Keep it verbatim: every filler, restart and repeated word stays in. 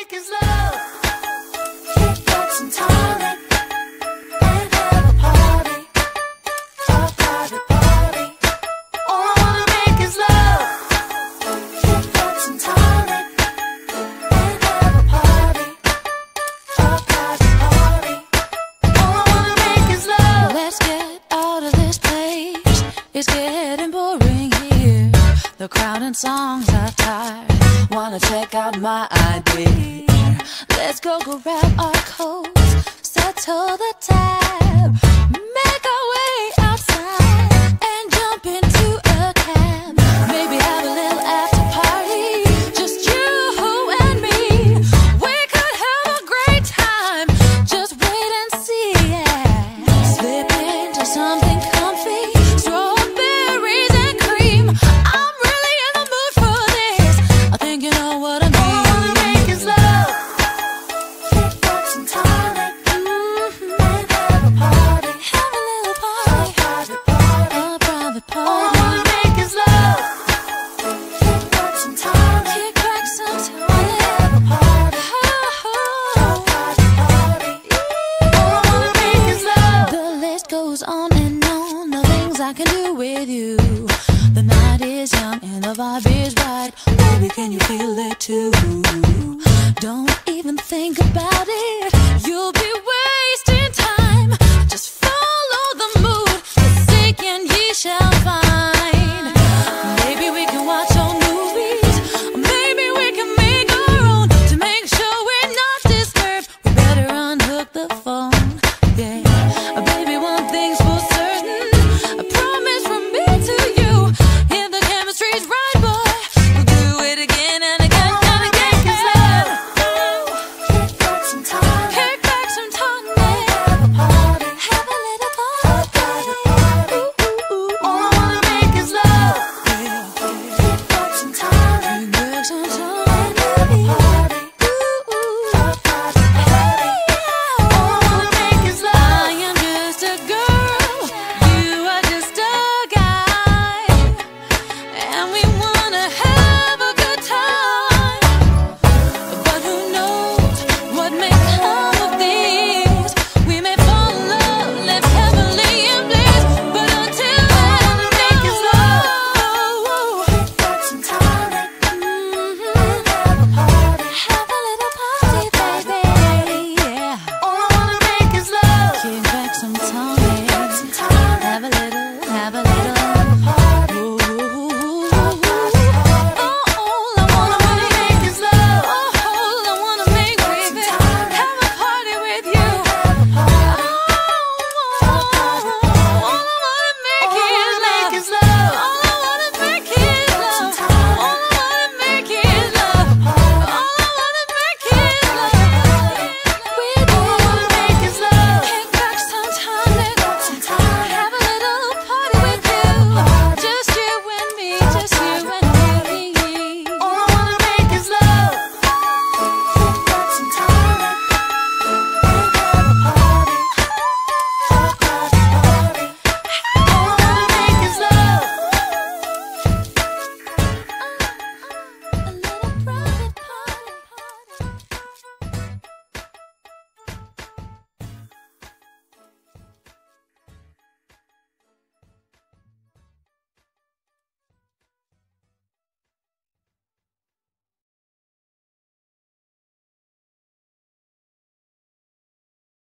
make is love. Kick back some tonic and have a party, a private party. All I wanna make is love. Kick back some tonic and have a party, a private party. All I wanna make is love. Let's get out of this place. It's getting boring here. The crowd and songs are tired. Wanna check out my idea. Let's go grab our coats, settle the tab, make our way outside and jump into a cab. Maybe have a little after party, just you and me. We could have a great time, just wait and see. Yeah. Slip into something comfy, strawberries and cream. I'm really in the mood for this. I think you know what I mean. All I wanna make is love. Kick back some tonic and have a party, Have a little a party, private party. a private All I party. wanna make is love. Kick back some tonic Kick back some and tonic. have a party, a Oh, private party. All I wanna make is love. the list goes on and on, the things I can do with you. The night is young and the vibe is right. Baby, can you feel it too? Don't even think about it. You'll